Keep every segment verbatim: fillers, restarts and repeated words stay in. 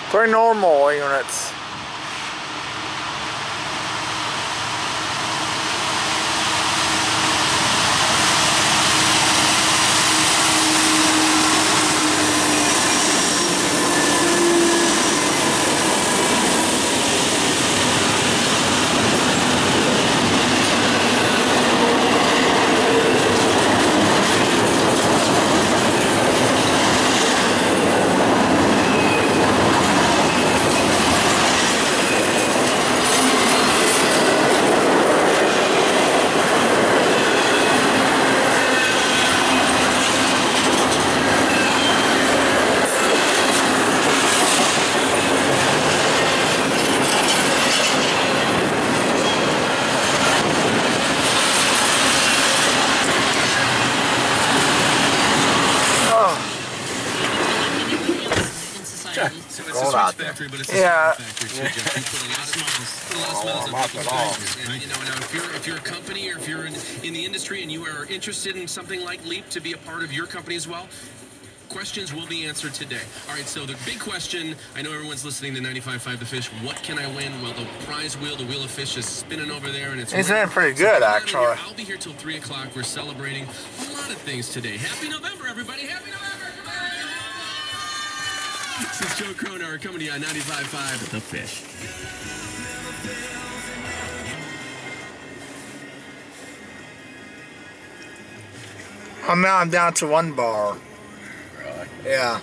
Pretty normal units. Going out there. Yeah. Oh, I'm up at all. You know, now if you're if you're a company or if you're in, in the industry and you are interested in something like Leap to be a part of your company as well, questions will be answered today. All right, so the big question, I know everyone's listening to ninety-five point five The Fish. What can I win? Well, the prize wheel, the Wheel of Fish, is spinning over there, and it's It's been pretty good, so actually. I'll be here till three o'clock. We're celebrating a lot of things today. Happy November, everybody. Happy November. This is Joe Kroner coming to you on ninety-five point five The Fish. I'm now I'm down to one bar. Really? Yeah.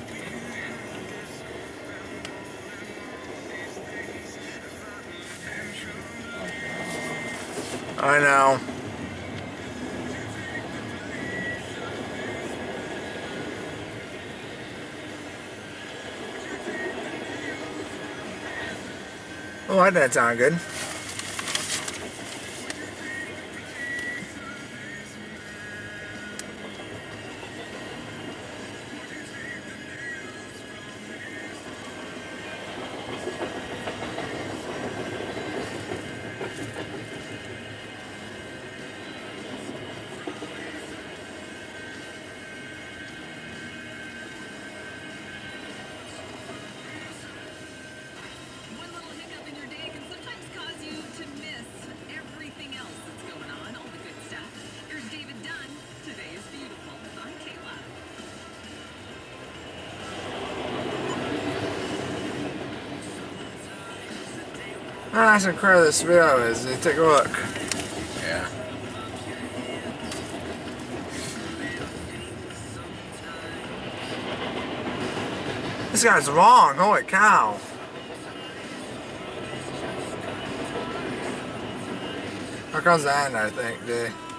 I know. Oh, that doesn't sound good. How nice and clear this video is. Take a look. Yeah. This guy's long. Holy cow. Here comes the end, I think, dude.